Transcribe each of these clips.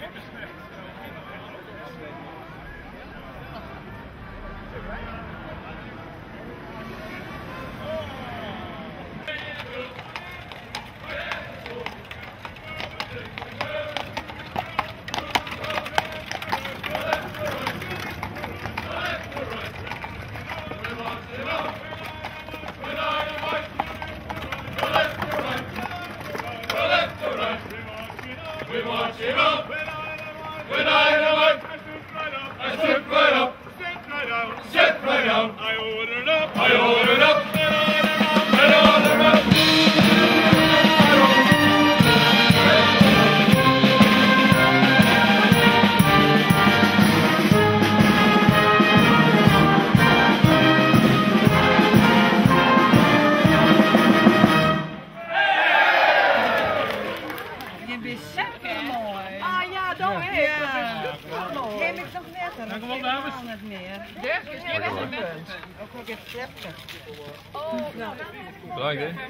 We march him up, with dynamite, I stood right up, set right down, I ordered up, let order up. Dan kom op, dames. Dirk, is hier net een punt. Ook nog even klepsen. Oh, nou. Draai hè?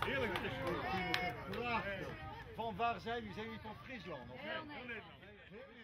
Van waar zijn jullie? Zijn jullie van Friesland? Of? Heel Nederland.